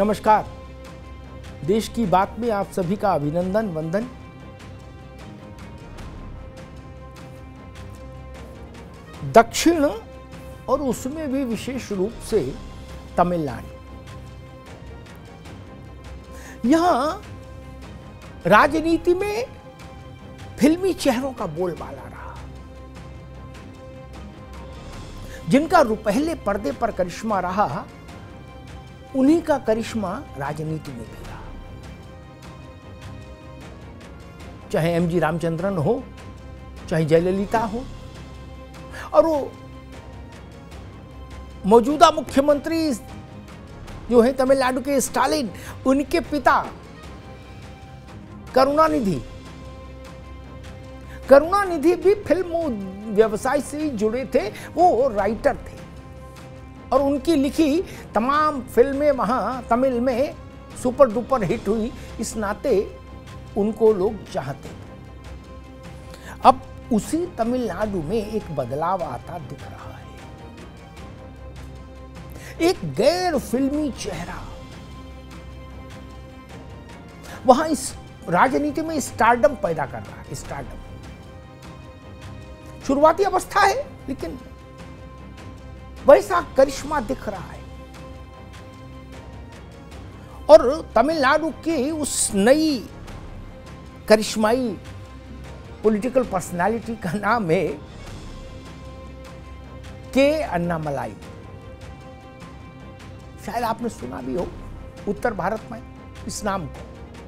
नमस्कार। देश की बात में आप सभी का अभिनंदन वंदन। दक्षिण और उसमें भी विशेष रूप से तमिलनाडु, यहां राजनीति में फिल्मी चेहरों का बोलबाला रहा। जिनका रुपहले पर्दे पर करिश्मा रहा, उन्हीं का करिश्मा राजनीति में भी रहा। चाहे एमजी रामचंद्रन हो, चाहे जयललिता हो, और वो मौजूदा मुख्यमंत्री जो है तमिलनाडु के स्टालिन, उनके पिता करुणानिधि भी फिल्म व्यवसाय से जुड़े थे। वो राइटर थे और उनकी लिखी तमाम फिल्में वहाँ तमिल में सुपर डुपर हिट हुई। इस नाते उनको लोग चाहते थे। अब उसी तमिलनाडु में एक बदलाव आता दिख रहा है। एक गैर फिल्मी चेहरा वहां इस राजनीति में स्टारडम पैदा कर रहा है। स्टारडम शुरुआती अवस्था है, लेकिन वैसा करिश्मा दिख रहा है। और तमिलनाडु की उस नई करिश्माई पॉलिटिकल पर्सनालिटी का नाम है के अन्नामलाई। शायद आपने सुना भी हो उत्तर भारत में इस नाम को।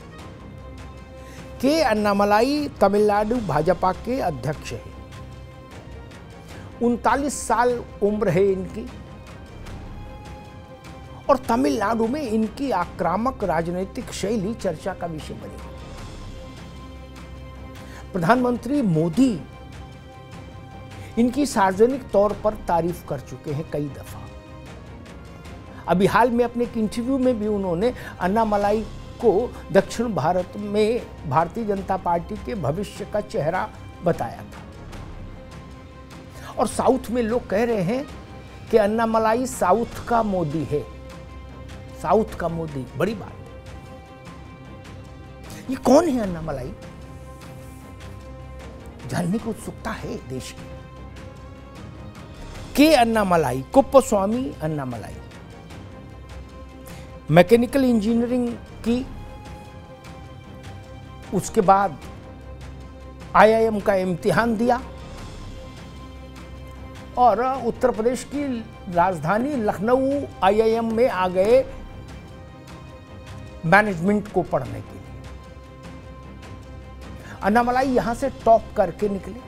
के अन्नामलाई तमिलनाडु भाजपा के अध्यक्ष हैं। 39 साल उम्र है इनकी और तमिलनाडु में इनकी आक्रामक राजनीतिक शैली चर्चा का विषय बनी। प्रधानमंत्री मोदी इनकी सार्वजनिक तौर पर तारीफ कर चुके हैं कई दफा। अभी हाल में अपने एक इंटरव्यू में भी उन्होंने अन्नामलाई को दक्षिण भारत में भारतीय जनता पार्टी के भविष्य का चेहरा बताया था। और साउथ में लोग कह रहे हैं कि अन्नामलाई साउथ का मोदी है। साउथ का मोदी, बड़ी बात है। ये कौन है अन्नामलाई? जानने की उत्सुकता है देश की। K Annamalai, Kuppuswamy Annamalai, mechanical engineering की, उसके बाद आईआईएम का इम्तिहान दिया और उत्तर प्रदेश की राजधानी लखनऊ आईआईएम में आ गए मैनेजमेंट को पढ़ने के लिए। अन्नामलाई यहां से टॉप करके निकले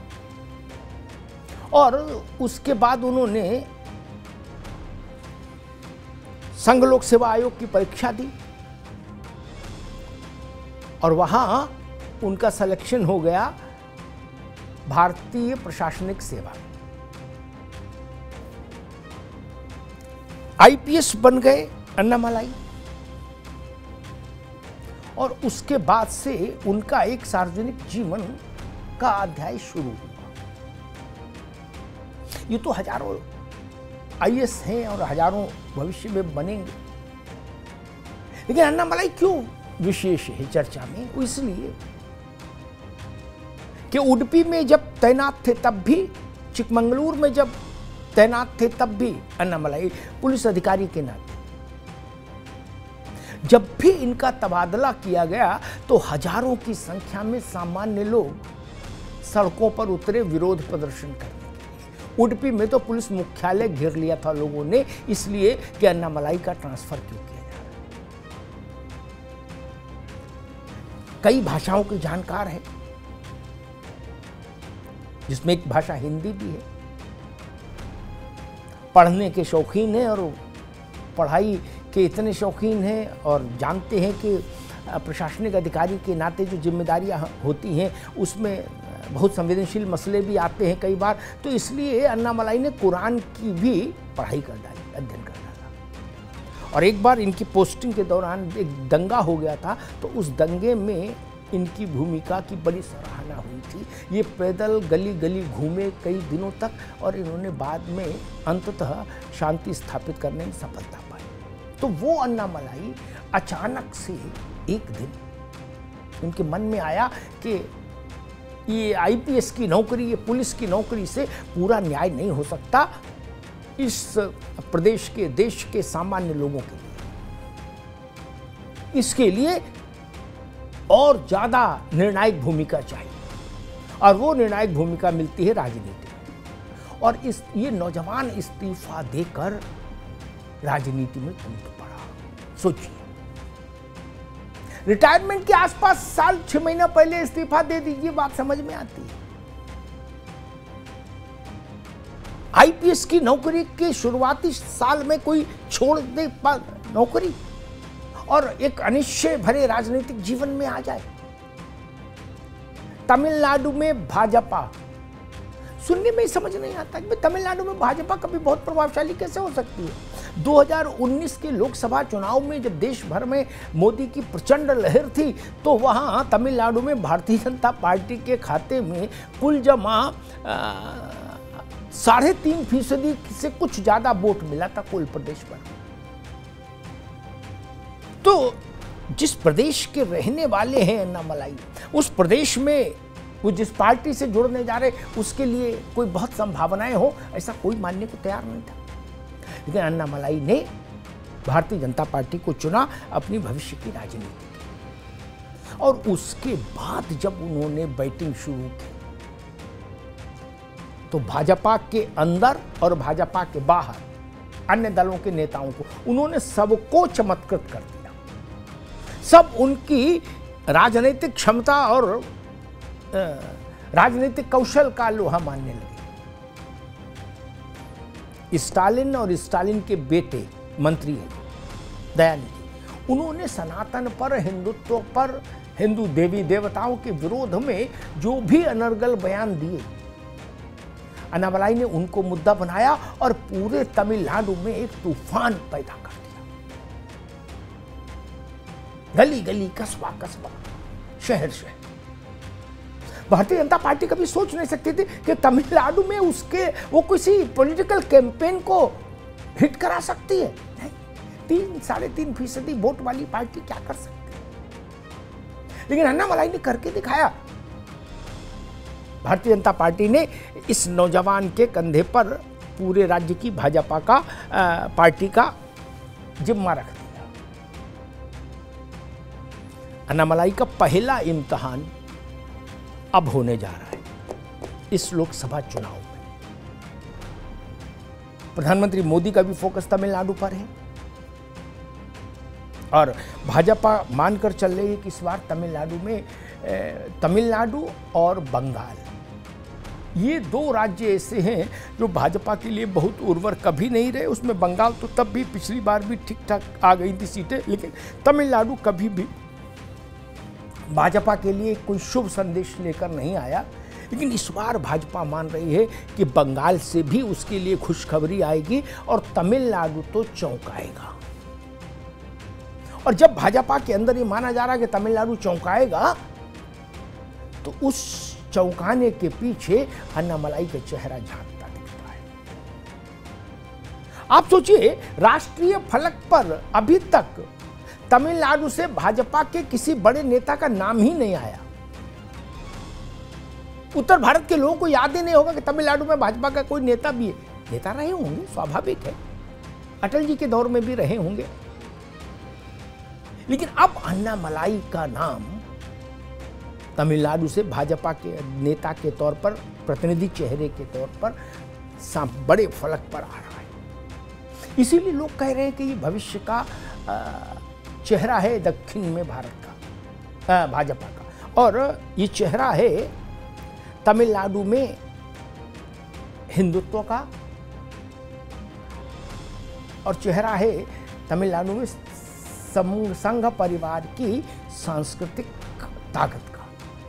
और उसके बाद उन्होंने संघ लोक सेवा आयोग की परीक्षा दी और वहां उनका सिलेक्शन हो गया भारतीय प्रशासनिक सेवा। आईपीएस बन गए अन्नामलाई और उसके बाद से उनका एक सार्वजनिक जीवन का अध्याय शुरू हुआ। ये तो हजारों आईएएस हैं और हजारों भविष्य में बनेंगे, लेकिन अन्नामलाई क्यों विशेष है चर्चा में? वो इसलिए कि उडुपी में जब तैनात थे तब भी, चिकमंगलूर में जब तैनात थे तब भी अन्नामलाई पुलिस अधिकारी के नाते, जब भी इनका तबादला किया गया तो हजारों की संख्या में सामान्य लोग सड़कों पर उतरे विरोध प्रदर्शन करने के लिए। उडुपी में तो पुलिस मुख्यालय घेर लिया था लोगों ने, इसलिए कि अन्नामलाई का ट्रांसफर क्यों किया जा रहा है। कई भाषाओं के जानकार है, जिसमें एक भाषा हिंदी भी है। पढ़ने के शौकीन हैं और पढ़ाई के इतने शौकीन हैं और जानते हैं कि प्रशासनिक अधिकारी के नाते जो जिम्मेदारियां होती हैं उसमें बहुत संवेदनशील मसले भी आते हैं कई बार। तो इसलिए अन्नामलाई ने कुरान की भी पढ़ाई कर डाली, अध्ययन कर डाला। और एक बार इनकी पोस्टिंग के दौरान एक दंगा हो गया था, तो उस दंगे में इनकी भूमिका की बड़ी सराहना हुई थी। ये पैदल गली गली घूमे कई दिनों तक और इन्होंने बाद में अंततः शांति स्थापित करने में सफलता पाई। तो वो अन्नामलाई अचानक से एक दिन उनके मन में आया कि ये आईपीएस की नौकरी, ये पुलिस की नौकरी से पूरा न्याय नहीं हो सकता इस प्रदेश के, देश के सामान्य लोगों के लिए। इसके लिए और ज्यादा निर्णायक भूमिका चाहिए, और वो निर्णायक भूमिका मिलती है राजनीति में। और ये नौजवान इस्तीफा देकर राजनीति में कूद पड़ा। सोचिए, रिटायरमेंट के आसपास साल 6 महीना पहले इस्तीफा दे दीजिए, बात समझ में आती है। आईपीएस की नौकरी के शुरुआती साल में कोई छोड़ दे नौकरी और एक अनिश्चय भरे राजनीतिक जीवन में आ जाए। तमिलनाडु में भाजपा, सुनने में ही समझ नहीं आता कि तमिलनाडु में भाजपा कभी बहुत प्रभावशाली कैसे हो सकती है। 2019 के लोकसभा चुनाव में जब देश भर में मोदी की प्रचंड लहर थी, तो वहां तमिलनाडु में भारतीय जनता पार्टी के खाते में कुल जमा 3.5% से कुछ ज्यादा वोट मिला था कुल प्रदेश पर। तो जिस प्रदेश के रहने वाले हैं अन्नामलाई, उस प्रदेश में वो जिस पार्टी से जुड़ने जा रहे उसके लिए कोई बहुत संभावनाएं हो, ऐसा कोई मानने को तैयार नहीं था। लेकिन अन्नामलाई ने भारतीय जनता पार्टी को चुना अपनी भविष्य की राजनीति। और उसके बाद जब उन्होंने बैटिंग शुरू की, तो भाजपा के अंदर और भाजपा के बाहर अन्य दलों के नेताओं को उन्होंने सबको चमत्कृत कर दिया। सब उनकी राजनीतिक क्षमता और राजनीतिक कौशल का लोहा मानने लगे। स्टालिन और स्टालिन के बेटे मंत्री हैं दयानिधि, उन्होंने सनातन पर, हिंदुत्व पर, हिंदू देवी देवताओं के विरोध में जो भी अनर्गल बयान दिए, अन्नामलाई ने उनको मुद्दा बनाया और पूरे तमिलनाडु में एक तूफान पैदा कर दिया। गली गली, कस्बा कस्बा, शहर शहर। भारतीय जनता पार्टी कभी सोच नहीं सकती थी कि तमिलनाडु में वो किसी पॉलिटिकल कैंपेन को हिट करा सकती है। 3-3.5% वोट वाली पार्टी क्या कर सकती है? लेकिन अन्नामलाई ने करके दिखाया। भारतीय जनता पार्टी ने इस नौजवान के कंधे पर पूरे राज्य की भाजपा का पार्टी का जिम्मा रख दिया। अन्नामलाई का पहला इम्तिहान अब होने जा रहा है इस लोकसभा चुनाव में। प्रधानमंत्री मोदी का भी फोकस तमिलनाडु पर है और भाजपा मानकर चल रही है कि इस बार तमिलनाडु और बंगाल, ये 2 राज्य ऐसे हैं जो भाजपा के लिए बहुत उर्वर कभी नहीं रहे। उसमें बंगाल तो तब भी पिछली बार भी ठीक ठाक आ गई थी सीटें, लेकिन तमिलनाडु कभी भी भाजपा के लिए कोई शुभ संदेश लेकर नहीं आया। लेकिन इस बार भाजपा मान रही है कि बंगाल से भी उसके लिए खुशखबरी आएगी और तमिलनाडु तो चौंकाएगा। और जब भाजपा के अंदर ये माना जा रहा है कि तमिलनाडु चौंकाएगा, तो उस चौंकाने के पीछे अन्नामलाई का चेहरा झांकता दिखता है। आप सोचिए, राष्ट्रीय फलक पर अभी तक तमिलनाडु से भाजपा के किसी बड़े नेता का नाम ही नहीं आया। उत्तर भारत के लोगों को याद ही नहीं होगा कि तमिलनाडु में भाजपा का कोई नेता भी है। नेता रहे होंगे, स्वाभाविक है, अटल जी के दौर में भी रहे होंगे, लेकिन अब अन्नामलाई का नाम तमिलनाडु से भाजपा के नेता के तौर पर, प्रतिनिधि चेहरे के तौर पर बड़े फलक पर आ रहा है। इसीलिए लोग कह रहे हैं कि ये भविष्य का चेहरा है दक्षिण में भारत का, भाजपा का, और ये चेहरा है तमिलनाडु में हिंदुत्व का, और चेहरा है तमिलनाडु में संघ परिवार की सांस्कृतिक ताकत का।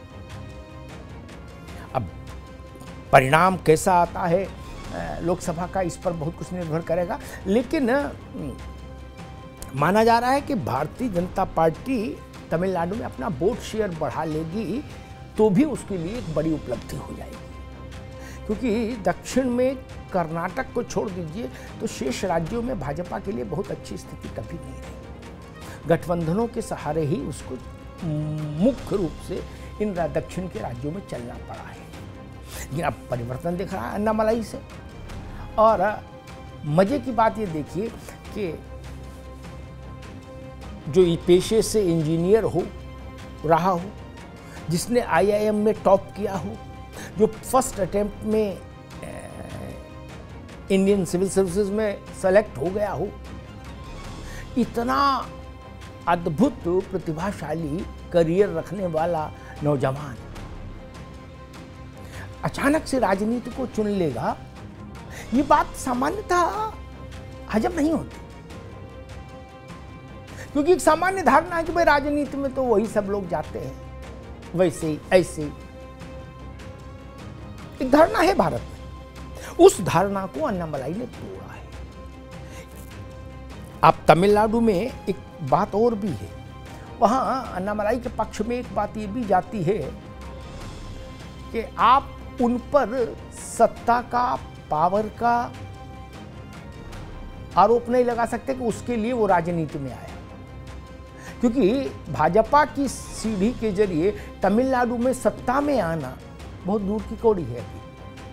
अब परिणाम कैसा आता है लोकसभा का, इस पर बहुत कुछ निर्भर करेगा। लेकिन माना जा रहा है कि भारतीय जनता पार्टी तमिलनाडु में अपना वोट शेयर बढ़ा लेगी तो भी उसके लिए एक बड़ी उपलब्धि हो जाएगी, क्योंकि दक्षिण में कर्नाटक को छोड़ दीजिए तो शेष राज्यों में भाजपा के लिए बहुत अच्छी स्थिति कभी नहीं रही। गठबंधनों के सहारे ही उसको मुख्य रूप से इन दक्षिण के राज्यों में चलना पड़ा है। लेकिन अब परिवर्तन दिख रहा है अन्नामलाई से। और मजे की बात ये देखिए कि जो पेशे से इंजीनियर रहा हो, जिसने आईआईएम में टॉप किया हो, जो फर्स्ट अटेम्प्ट में इंडियन सिविल सर्विसेज में सेलेक्ट हो गया हो, इतना अद्भुत प्रतिभाशाली करियर रखने वाला नौजवान अचानक से राजनीति को चुन लेगा, ये बात सामान्यतः हजम नहीं होती। क्योंकि एक सामान्य धारणा है कि भाई राजनीति में तो वही सब लोग जाते हैं, वैसे ही ऐसे ही एक धारणा है भारत में। उस धारणा को अन्नामलाई ने तोड़ा है। अब तमिलनाडु में एक बात और भी है, वहां अन्नामलाई के पक्ष में एक बात ये भी जाती है कि आप उन पर सत्ता का, पावर का आरोप नहीं लगा सकते कि उसके लिए वो राजनीति में आया। क्योंकि भाजपा की सीढ़ी के जरिए तमिलनाडु में सत्ता में आना बहुत दूर की कौड़ी है अभी।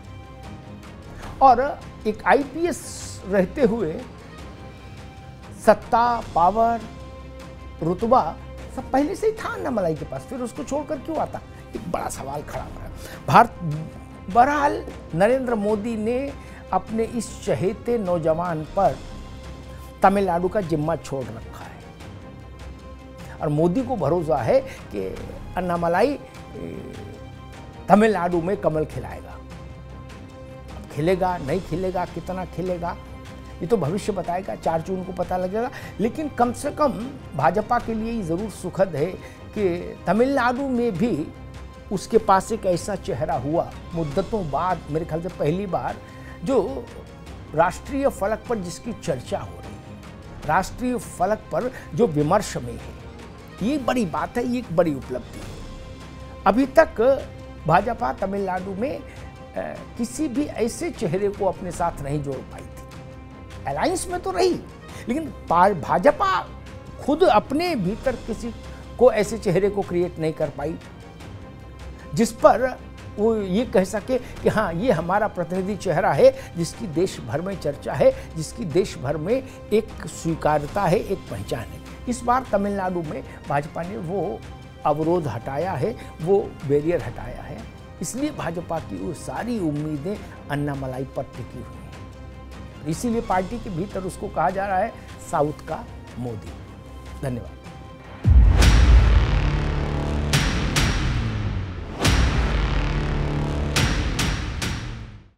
और एक आईपीएस रहते हुए सत्ता, पावर, रुतबा सब पहले से ही था अन्नामलाई के पास, फिर उसको छोड़कर क्यों आता, एक बड़ा सवाल खड़ा हो रहा है। बहरहाल नरेंद्र मोदी ने अपने इस चहेते नौजवान पर तमिलनाडु का जिम्मा छोड़ रखा है और मोदी को भरोसा है कि अन्नामलाई तमिलनाडु में कमल खिलाएगा। अब खिलेगा नहीं खिलेगा, कितना खिलेगा, ये तो भविष्य बताएगा, 4 जून को पता लगेगा। लेकिन कम से कम भाजपा के लिए ये ज़रूर सुखद है कि तमिलनाडु में भी उसके पास एक ऐसा चेहरा हुआ मुद्दतों बाद, मेरे ख्याल से पहली बार, जो राष्ट्रीय फलक पर जिसकी चर्चा हो रही है, राष्ट्रीय फलक पर जो विमर्श में है। ये बड़ी बात है, ये एक बड़ी उपलब्धि है। अभी तक भाजपा तमिलनाडु में किसी भी ऐसे चेहरे को अपने साथ नहीं जोड़ पाई थी। अलायंस में तो रही, लेकिन भाजपा खुद अपने भीतर किसी को ऐसे चेहरे को क्रिएट नहीं कर पाई जिस पर वो ये कह सके कि हाँ, ये हमारा प्रतिनिधि चेहरा है, जिसकी देश भर में चर्चा है, जिसकी देश भर में एक स्वीकार्यता है, एक पहचान है। इस बार तमिलनाडु में भाजपा ने वो अवरोध हटाया है, वो बैरियर हटाया है। इसलिए भाजपा की वो सारी उम्मीदें अन्नामलाई पर टिकी हुई हैं। इसीलिए पार्टी के भीतर उसको कहा जा रहा है साउथ का मोदी। धन्यवाद।